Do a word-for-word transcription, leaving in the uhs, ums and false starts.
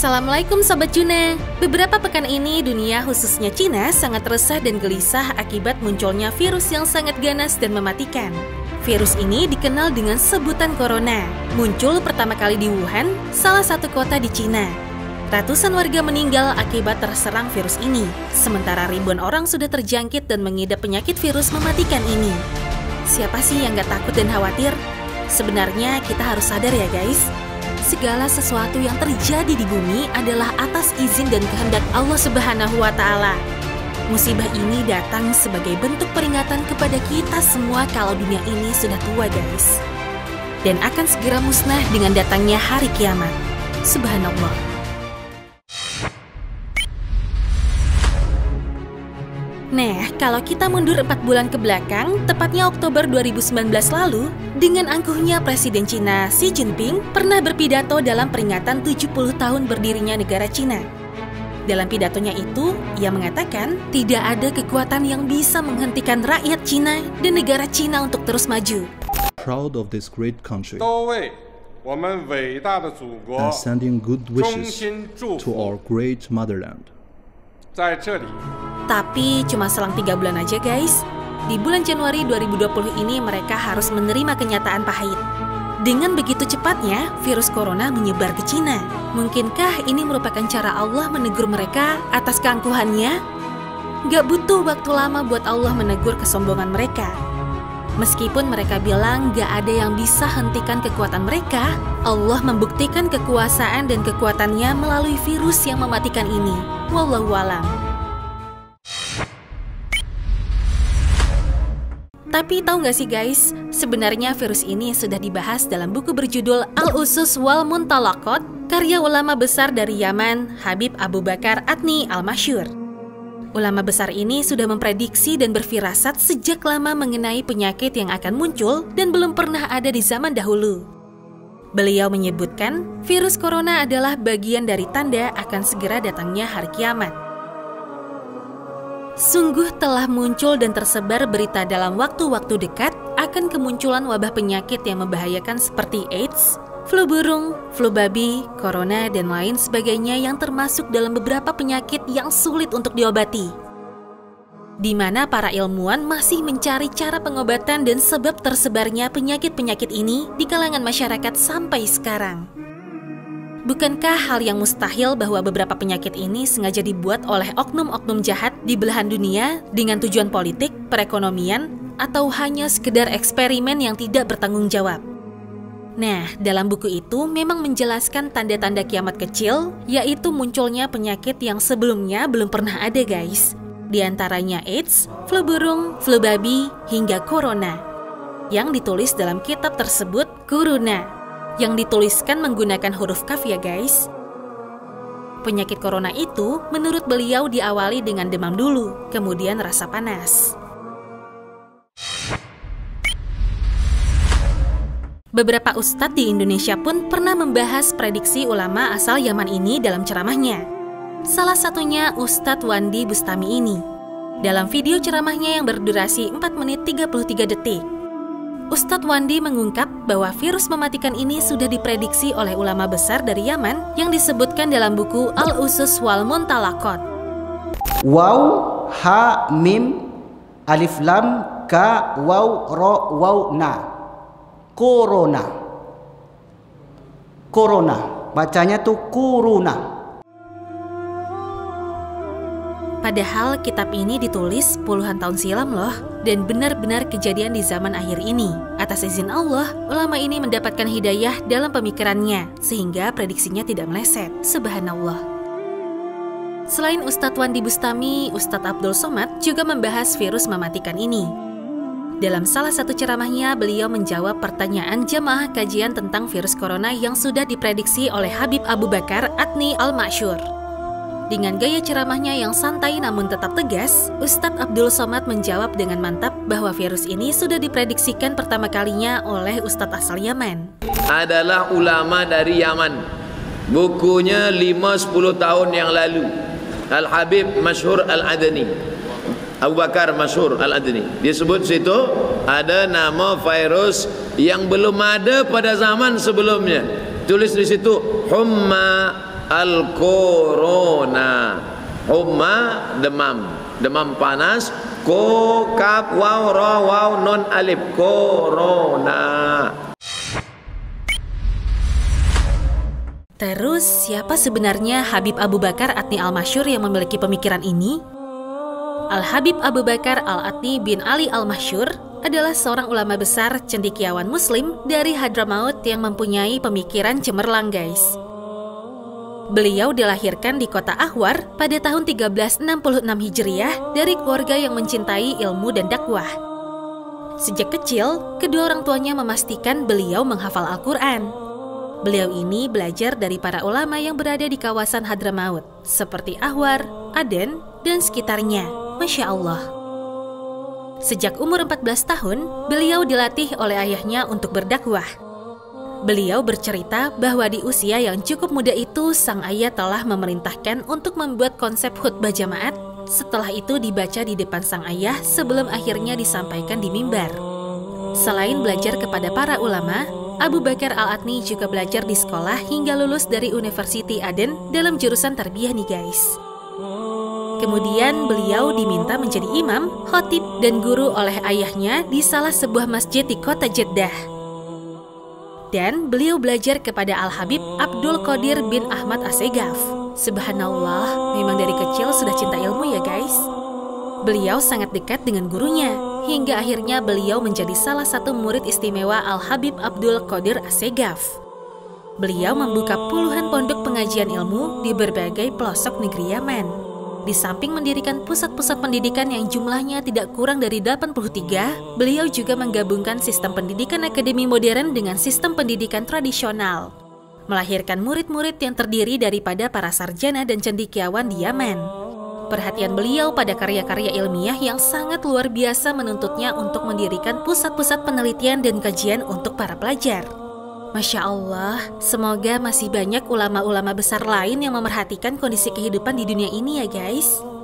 Assalamualaikum Sobat Juna. Beberapa pekan ini dunia khususnya Cina sangat resah dan gelisah akibat munculnya virus yang sangat ganas dan mematikan. Virus ini dikenal dengan sebutan corona. Muncul pertama kali di Wuhan, salah satu kota di Cina. Ratusan warga meninggal akibat terserang virus ini. Sementara ribuan orang sudah terjangkit dan mengidap penyakit virus mematikan ini. Siapa sih yang gak takut dan khawatir? Sebenarnya kita harus sadar ya guys. Segala sesuatu yang terjadi di bumi adalah atas izin dan kehendak Allah Subhanahu wa Ta'ala. Musibah ini datang sebagai bentuk peringatan kepada kita semua kalau dunia ini sudah tua guys, dan akan segera musnah dengan datangnya hari kiamat. Subhanallah. Nah, kalau kita mundur empat bulan ke belakang, tepatnya Oktober dua ribu sembilan belas lalu, dengan angkuhnya Presiden Cina Xi Jinping pernah berpidato dalam peringatan tujuh puluh tahun berdirinya negara Cina. Dalam pidatonya itu, ia mengatakan tidak ada kekuatan yang bisa menghentikan rakyat Cina dan negara Cina untuk terus maju. Proud of this great country and sending good wishes to our great motherland. Tapi cuma selang tiga bulan aja guys. Di bulan Januari dua ribu dua puluh ini mereka harus menerima kenyataan pahit. Dengan begitu cepatnya, virus corona menyebar ke Cina. Mungkinkah ini merupakan cara Allah menegur mereka atas keangkuhannya? Gak butuh waktu lama buat Allah menegur kesombongan mereka. Meskipun mereka bilang gak ada yang bisa hentikan kekuatan mereka, Allah membuktikan kekuasaan dan kekuatannya melalui virus yang mematikan ini. Wallahu a'lam. Tapi tahu gak sih guys, sebenarnya virus ini sudah dibahas dalam buku berjudul Al-Usus wal Muntalaqat, karya ulama besar dari Yaman, Habib Abu Bakar Adni Al-Masyhur. Ulama besar ini sudah memprediksi dan berfirasat sejak lama mengenai penyakit yang akan muncul dan belum pernah ada di zaman dahulu. Beliau menyebutkan, virus corona adalah bagian dari tanda akan segera datangnya hari kiamat. Sungguh telah muncul dan tersebar berita dalam waktu-waktu dekat akan kemunculan wabah penyakit yang membahayakan seperti AIDS, flu burung, flu babi, corona, dan lain sebagainya yang termasuk dalam beberapa penyakit yang sulit untuk diobati. Di mana para ilmuwan masih mencari cara pengobatan dan sebab tersebarnya penyakit-penyakit ini di kalangan masyarakat sampai sekarang. Bukankah hal yang mustahil bahwa beberapa penyakit ini sengaja dibuat oleh oknum-oknum jahat di belahan dunia dengan tujuan politik, perekonomian, atau hanya sekedar eksperimen yang tidak bertanggung jawab? Nah, dalam buku itu memang menjelaskan tanda-tanda kiamat kecil, yaitu munculnya penyakit yang sebelumnya belum pernah ada guys. Di antaranya AIDS, flu burung, flu babi, hingga corona. Yang ditulis dalam kitab tersebut, Corona, yang dituliskan menggunakan huruf kaf ya guys. Penyakit corona itu menurut beliau diawali dengan demam dulu, kemudian rasa panas. Beberapa ustadz di Indonesia pun pernah membahas prediksi ulama asal Yaman ini dalam ceramahnya. Salah satunya Ustadz Wandi Bustami ini. Dalam video ceramahnya yang berdurasi empat menit tiga puluh tiga detik, Ustadz Wandi mengungkap bahwa virus mematikan ini sudah diprediksi oleh ulama besar dari Yaman yang disebutkan dalam buku Al-Usus wal Muntalaqat. Waw, ha, mim, alif, lam, ka, waw, ro, waw, na. Corona. Corona. Bacanya tuh kuruna. Padahal kitab ini ditulis puluhan tahun silam loh, dan benar-benar kejadian di zaman akhir ini. Atas izin Allah, ulama ini mendapatkan hidayah dalam pemikirannya, sehingga prediksinya tidak meleset. Subhanallah. Selain Ustadz Wandi Bustami, Ustadz Abdul Somad juga membahas virus mematikan ini. Dalam salah satu ceramahnya, beliau menjawab pertanyaan jamaah kajian tentang virus corona yang sudah diprediksi oleh Habib Abu Bakar Adni Al-Masyhur. Dengan gaya ceramahnya yang santai namun tetap tegas, Ustadz Abdul Somad menjawab dengan mantap bahwa virus ini sudah diprediksikan pertama kalinya oleh Ustadz asal Yaman. Adalah ulama dari Yaman. Bukunya lima sepuluh tahun yang lalu. Al-Habib Masyhur Al-Adni. Abu Bakar Masyhur Al-Adni. Dia sebut situ ada nama virus yang belum ada pada zaman sebelumnya. Tulis di situ humma al-corona. Humma demam, demam panas. Ko kaf waw ra waw nun alif, corona. Terus siapa sebenarnya Habib Abu Bakar Atni Al-Masyhur yang memiliki pemikiran ini? Al-Habib Abu Bakar Al-Atni bin Ali Al-Masyhur adalah seorang ulama besar cendekiawan muslim dari Hadramaut yang mempunyai pemikiran cemerlang, guys. Beliau dilahirkan di kota Ahwar pada tahun seribu tiga ratus enam puluh enam Hijriah dari keluarga yang mencintai ilmu dan dakwah. Sejak kecil, kedua orang tuanya memastikan beliau menghafal Al-Quran. Beliau ini belajar dari para ulama yang berada di kawasan Hadramaut, seperti Ahwar, Aden, dan sekitarnya. Masya Allah. Sejak umur empat belas tahun, beliau dilatih oleh ayahnya untuk berdakwah. Beliau bercerita bahwa di usia yang cukup muda itu, sang ayah telah memerintahkan untuk membuat konsep khutbah jamaat. Setelah itu dibaca di depan sang ayah sebelum akhirnya disampaikan di mimbar. Selain belajar kepada para ulama, Abu Bakar Al-Atni juga belajar di sekolah hingga lulus dari University Aden dalam jurusan tarbiyah nih, guys. Kemudian beliau diminta menjadi imam, khotib, dan guru oleh ayahnya di salah sebuah masjid di kota Jeddah. Dan beliau belajar kepada Al-Habib Abdul Qadir bin Ahmad Assegaf. Subhanallah, memang dari kecil sudah cinta ilmu ya, guys. Beliau sangat dekat dengan gurunya, hingga akhirnya beliau menjadi salah satu murid istimewa Al-Habib Abdul Qadir Assegaf. Beliau membuka puluhan pondok pengajian ilmu di berbagai pelosok negeri Yaman. Di samping mendirikan pusat-pusat pendidikan yang jumlahnya tidak kurang dari delapan puluh tiga, beliau juga menggabungkan sistem pendidikan akademi modern dengan sistem pendidikan tradisional, melahirkan murid-murid yang terdiri daripada para sarjana dan cendekiawan di Yaman. Perhatian beliau pada karya-karya ilmiah yang sangat luar biasa menuntutnya untuk mendirikan pusat-pusat penelitian dan kajian untuk para pelajar. Masya Allah, semoga masih banyak ulama-ulama besar lain yang memerhatikan kondisi kehidupan di dunia ini ya, guys.